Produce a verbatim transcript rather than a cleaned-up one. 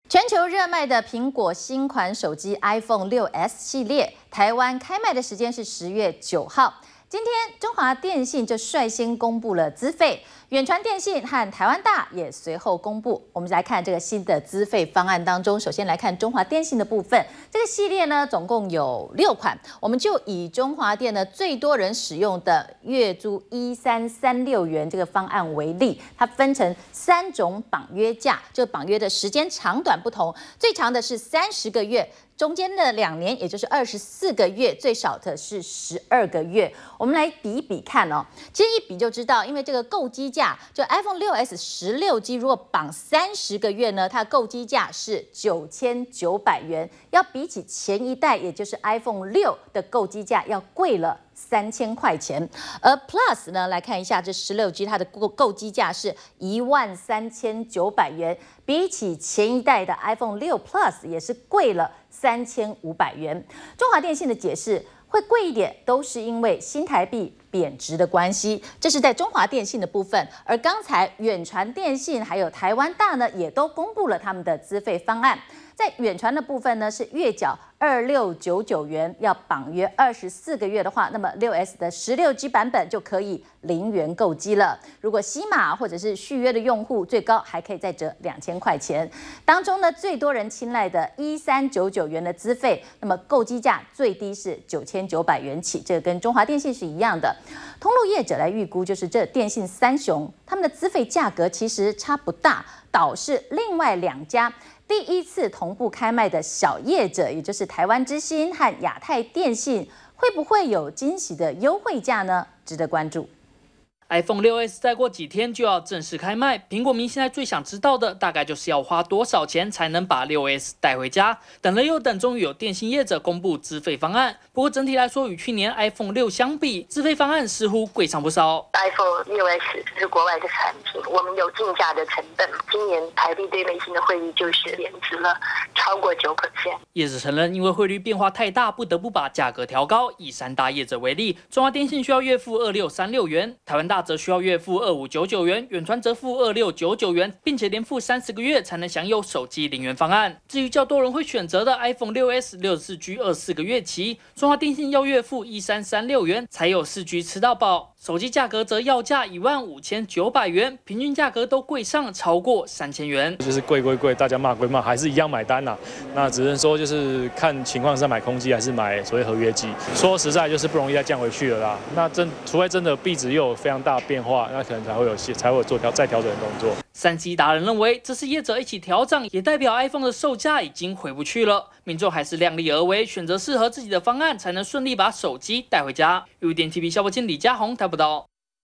全球热卖的苹果新款手机 iPhone 六 S 系列，台湾开卖的时间是十月九号。今天中华电信就率先公布了资费，远传电信和台湾大也随后公布。我们来看这个新的资费方案当中，首先来看中华电信的部分。这个系列呢，总共有六款，我们就以中华电呢最多人使用的月租一三三六元这个方案为例，它分成三种绑约价，这绑约的时间长短不同，最长的是三十个月。中间的两年，也就是二十四个月，最少的是十二个月。我们来比一比看哦，其实一比就知道，因为这个购机价，就 iPhone 六 S 十六 G 如果绑三十个月呢，它的购机价是九千九百元，要比起前一代，也就是 iPhone 六的购机价要贵了三千块钱。而 Plus 呢，来看一下这十六 G 它的购购机价是一万三千九百元，比起前一代的 iPhone 六 Plus 也是贵了三千五百元。中华电信的解释会贵一点，都是因为新台币贬值的关系，这是在中华电信的部分。而刚才远传电信还有台湾大呢，也都公布了他们的资费方案。在远传的部分呢，是月缴二六九九元，要绑约二十四个月的话，那么六 S 的十六 G 版本就可以零元购机了。如果西马或者是续约的用户，最高还可以再折两千块钱。当中呢，最多人青睐的一三九九元的资费，那么购机价最低是九千九百元起，这个跟中华电信是一样的。通路业者来预估，就是这电信三雄他们的资费价格其实差不大，倒是另外两家第一次同步开卖的小业者，也就是台湾之星和亚太电信，会不会有惊喜的优惠价呢？值得关注。 iPhone 六 S 再过几天就要正式开卖，苹果迷现在最想知道的大概就是要花多少钱才能把六 S 带回家。等了又等，终于有电信业者公布资费方案。不过整体来说，与去年 iPhone 六相比，资费方案似乎贵上不少。 iPhone 六 S 是国外的产品，我们有竞价的成本。今年台币对美金的汇率就是贬值了超过九 percent。 业者承认，因为汇率变化太大，不得不把价格调高。以三大业者为例，中华电信需要月付二六三六元，台湾大则需要月付二五九九元，远传则付二六九九元，并且连付三十个月才能享有手机零元方案。至于较多人会选择的 iPhone 六 S 六十四 G 二十四个月期，中华电信要月付一三三六元才有四 G 吃到饱，手机价格则要价一万五千九百元，平均价格都贵上超过三千元。 就是贵贵贵，大家骂归骂，还是一样买单呐、啊。那只能说就是看情况是买空机还是买所谓合约机。说实在就是不容易再降回去了啦。那真除非真的币值又有非常大的变化，那可能才会有些才会有做调再调整的动作。 三 C 达人认为，这次业者一起调涨，也代表 iPhone 的售价已经回不去了。民众还是量力而为，选择适合自己的方案，才能顺利把手机带回家。U 点 T V 消播经李嘉宏台报道。